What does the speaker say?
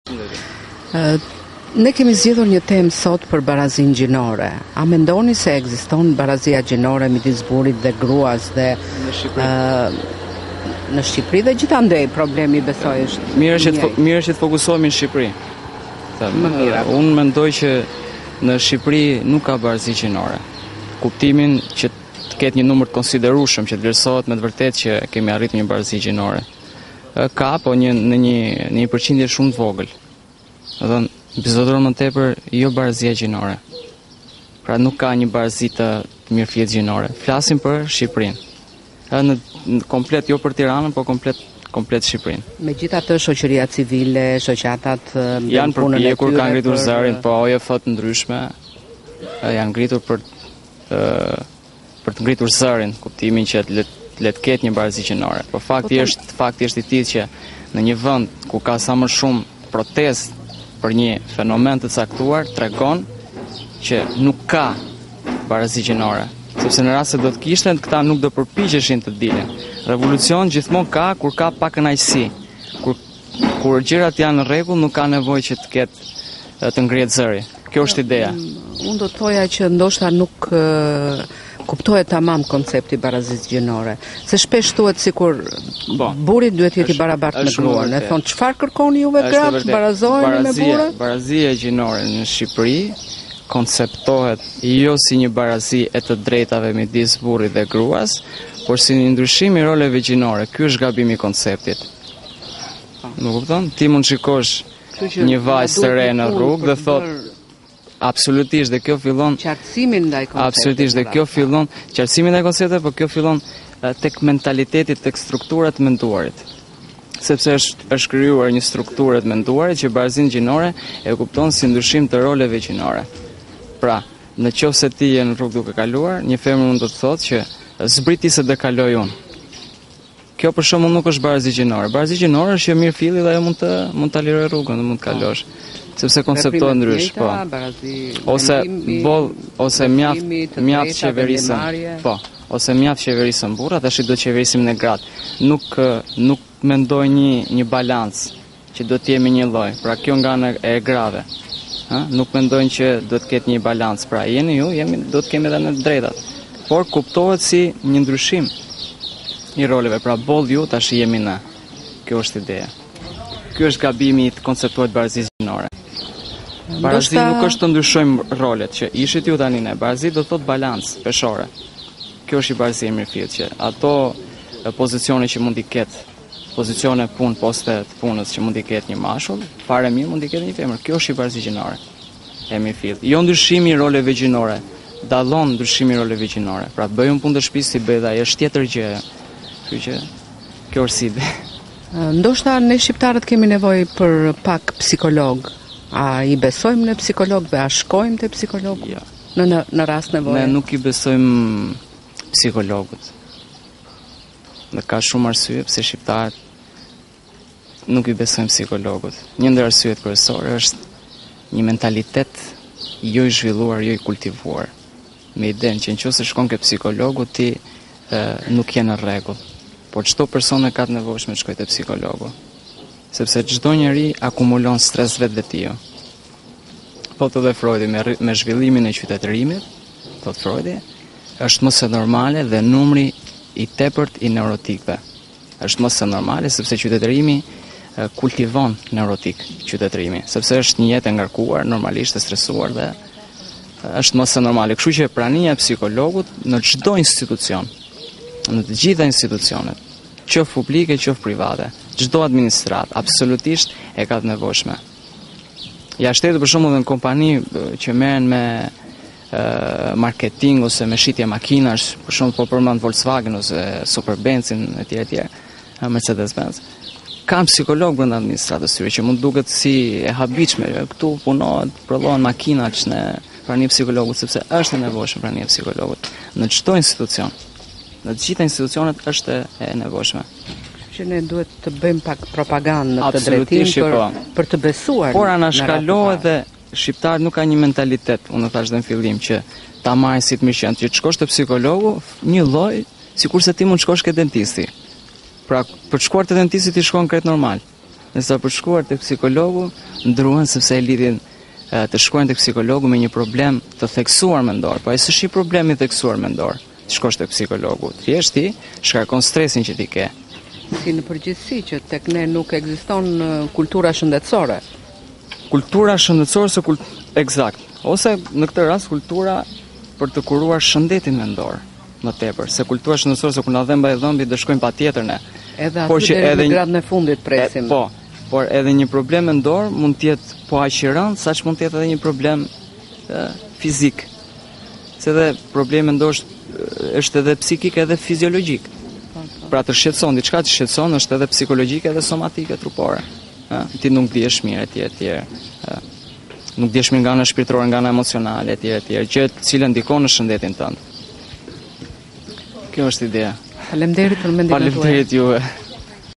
Ne kemi zgjedhur një temë sot për barazinë gjinore. A mendoni se ekziston barazia gjinore midis burrit dhe gruas dhe në Shqipëri dhe gjithandej problemi besoj është mirë që të fokusohemi në Shqipëri. Më mirë. Unë mendoj që në Shqipëri nuk ka barazi gjinore. Kuptimin që të ketë një numër të konsiderueshëm që të vlerësohet me të vërtetë që kemi arritur një barazi gjinore. Ka, po në një përqindje shumë të vogël. Edhe bizodoron më tepër jo barazia gjinore. Pra nuk ka një barazi të mirëfillet gjinore. Flasim për Shqipërinë. Në komplet jo për Tiranën, po komplet Shqipërinë. Megjithatë shoqëria civile, shoqatat janë përpjekur, kanë ngritur zërin, po OJF të ndryshme janë ngritur për të ngritur zërin, kuptimin që le të ketë një barazi gjinore. Po fakti është i tillë që në një vend ku ka sa më shumë protestë për një fenomen të caktuar, tregon që nuk ka barazi gjinore. Sepse në rast se do të kishte, këta nuk do përpiqeshin të dilin. Revolucion gjithmonë ka kur ka pa kënaqësi. Kur gjërat janë në rregull, nuk ka nevojë që të ketë të ngrihet zëri. Kjo është ideja. Unë do të thoja që ndoshta nuk kuptohet tamam koncepti barazisë gjinore. Se shpesh thuhet sikur burri duhet jetë i barabartë me gruan. E thon çfarë kërkoni juve gratë, barazoheni me burrat? Barazia gjinore në Shqipëri konceptohet jo si një barazi e të drejtave midis burrit dhe gruas, por si një ndryshim i roleve gjinore. Ky është gabimi i konceptit. Nuk kupton? Ti mund shikosh një vajzë të re në rrugë dhe thot absolutisht dhe kjo fillon qartësimin ndaj konceptit. Absolutisht dhe kjo fillon qartësimin ndaj konceptit, por kjo fillon tek mentaliteti, tek struktura të menduarit. Sepse është krijuar një strukturë të menduarit që barazinë gjinore e kupton si ndryshim të roleve gjinore. Pra, në qoftë se ti je në rrugë duke kaluar, një femër mund të thotë që zbriti se do kaloj unë. Kjo për shembull nuk është barazi gjinore. Barazi gjinore është që mirëfilli dhe ajo mund ta liroj rrugën, mund të kalosh. Sepse konceptohet ndrysh, po. Ose mjaft qeverisën. Po, ose mjaft qeverisën burrat, tash do të qeverisim ne gratë. Nuk mendoj një balancë që do të jemi një lloj. Pra kjo nga ana e grave. Nuk mendojnë që do të ketë një balancë. Pra jeni ju, do të kemi edhe në të drejtat. Por kuptohet si një ndryshim i roleve. Pra boll ju, tash jemi ne. Kjo është ideja. Ky është gabimi i të konceptuar barazisë gjinore. Barazi nuk është të ndryshojmë rolet, që ishit ju tani ne. Barazi do të thotë balancë peshore. Kjo është i barazia e mirëfillt, që ato pozicione që mund t'i ketë, pozicione punë, poste të punës që mund t'i ketë një mashull, fare mirë mund t'i ketë një femër. Kjo është i barazi gjinore e mirëfillt. Jo ndryshimi i roleve gjinore, dallon ndryshimi i roleve gjinore. Pra bëj un punë të shtëpisë si bëj ai, është tjetër gjë. Kështu që kjo është si ide. Ndoshta ne shqiptarët kemi nevojë për pak psikolog. A i besojmë në psikologëve, a shkojmë te psikologu? Jo. Në rast nevoje. Ne nuk i besojmë psikologët. Dhe ka shumë arsye pse shqiptarët nuk i besojmë psikologët. Një ndër arsyet kryesore është një mentalitet jo i zhvilluar, jo i kultivuar. Me idenë që nëse shkon ke psikologu ti nuk je në rregull. Por çdo person ka të nevojshme të shkojë te psikologu. Sepse çdo njeri akumulon stres vetvetijo. Thotë edhe Freudi me zhvillimin e qytetërimit, thotë Freudi, është mos e normale dhe numri i tepërt i neurotikëve. Është mos e normale sepse qytetërimi kultivon neurotik qytetërimi, sepse është një jetë e ngarkuar, normalisht e stresuar dhe është mos e normale. Kështu që prania e psikologut në çdo institucion, në të gjitha institucionet, qoftë publike, qoftë private, çdo administratë absolutisht e ka të nevojshme. Ja shtetë për shembull në kompani që merren me marketing ose me shitje makinash, për shembull po përmend Volkswagen ose Superbenzin etj, Mercedes-Benz. Kanë psikolog brenda administratës tyre që mund duket si e habitshme, këtu punohet, prodhohen makina që ne prania e psikologut, sepse është e nevojshme prania e psikologut në çdo institucion. Në të gjitha institucionet është e nevojshme. Që ne duhet të bëjmë pak propagandë në këtë drejtim për të besuar. Por anashkalohet dhe shqiptarët nuk kanë një mentalitet, unë thash në fillim, që ta marrin si të mirëqen, që të shkosh te psikologu, një lloj, sikurse ti mund të shkosh ke dentisti. Pra, për të shkuar te dentisti ti shkon krejt normal. Nësa për shkuar tek psikologu, ndruan sepse e lidhin të shkojnë tek psikologu me një problem të theksuar mendor, po ai s'është një problem i theksuar mendor. Të shkosh tek psikologu, thjesht ti shkarkon stresin që ti ke. Si në përgjithësi që tek ne nuk ekziston kultura shëndetësore. Kultura shëndetësore eksakt, ose në këtë rast kultura për të kuruar shëndetin mendor më tepër, se kultura shëndetësore se kur na dhem mbaj dhëmbi do shkojmë patjetër ne. Edhe aty deri në gradën e fundit presim. Po, por edhe një problem mendor mund të jetë po aq i rëndë saq mund të jetë edhe një problem fizik. Se edhe problemi mendor është edhe psikik edhe fiziologjik. Pra të shqetëson, diçka të shqetëson është edhe psikologjike edhe somatike trupore. Ti nuk dihesh mirë etj. Nuk dihesh mirë nga ana shpirtërore, nga ana emocionale etj, që të cilën ndikon në shëndetin tënd. Kjo është ideja. Faleminderit për mendimin tuaj. Faleminderit juve.